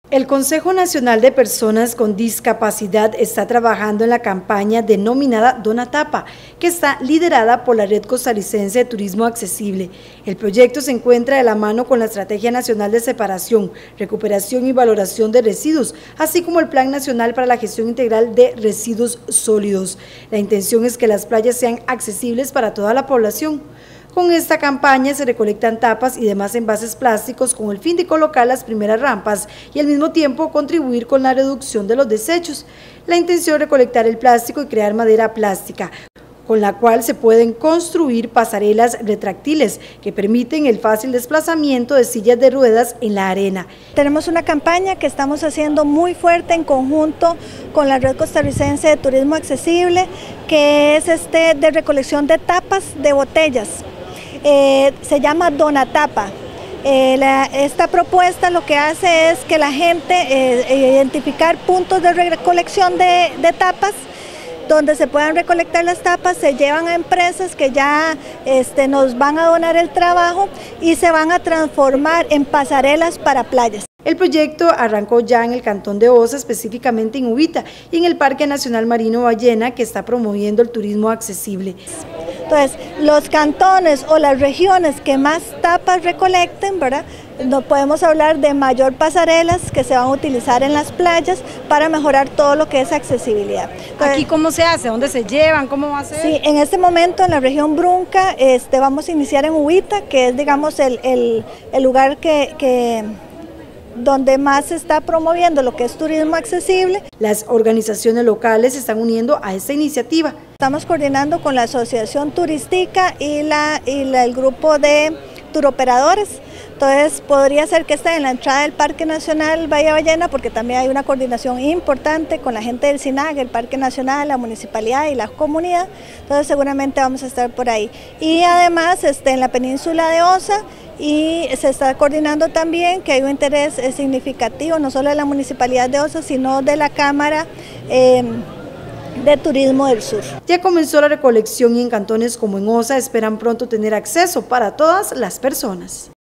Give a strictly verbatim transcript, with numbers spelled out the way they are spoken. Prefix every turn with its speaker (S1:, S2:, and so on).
S1: El Consejo Nacional de Personas con Discapacidad está trabajando en la campaña denominada Donatapa, que está liderada por la Red Costarricense de Turismo Accesible. El proyecto se encuentra de la mano con la Estrategia Nacional de Separación, Recuperación y Valoración de Residuos, así como el Plan Nacional para la Gestión Integral de Residuos Sólidos. La intención es que las playas sean accesibles para toda la población. Con esta campaña se recolectan tapas y demás envases plásticos con el fin de colocar las primeras rampas y al mismo tiempo contribuir con la reducción de los desechos. La intención es recolectar el plástico y crear madera plástica, con la cual se pueden construir pasarelas retráctiles que permiten el fácil desplazamiento de sillas de ruedas en la arena.
S2: Tenemos una campaña que estamos haciendo muy fuerte en conjunto con la Red Costarricense de Turismo Accesible, que es este de recolección de tapas de botellas. Eh, se llama Donatapa. Eh, la, esta propuesta lo que hace es que la gente eh, identificar puntos de recolección de, de tapas donde se puedan recolectar las tapas, se llevan a empresas que ya este, nos van a donar el trabajo y se van a transformar en pasarelas para playas.
S1: El proyecto arrancó ya en el cantón de Osa, específicamente en Uvita, y en el Parque Nacional Marino Ballena, que está promoviendo el turismo accesible.
S2: Entonces, los cantones o las regiones que más tapas recolecten, ¿verdad?, no podemos hablar de mayor pasarelas que se van a utilizar en las playas para mejorar todo lo que es accesibilidad.
S1: Entonces, ¿aquí cómo se hace? ¿Dónde se llevan? ¿Cómo va a ser?
S2: Sí, en este momento en la región Brunca este, vamos a iniciar en Uvita, que es, digamos, el, el, el lugar que... que donde más se está promoviendo lo que es turismo accesible.
S1: Las organizaciones locales se están uniendo a esta iniciativa.
S2: Estamos coordinando con la Asociación Turística y, la, y la, el grupo de turoperadores. Entonces podría ser que esté en la entrada del Parque Nacional Bahía Ballena, porque también hay una coordinación importante con la gente del SINAG, el Parque Nacional, la Municipalidad y la comunidad. Entonces seguramente vamos a estar por ahí. Y además este, en la península de Osa, y se está coordinando también que hay un interés significativo no solo de la Municipalidad de Osa, sino de la Cámara eh, de Turismo del Sur.
S1: Ya comenzó la recolección y en cantones como en Osa esperan pronto tener acceso para todas las personas.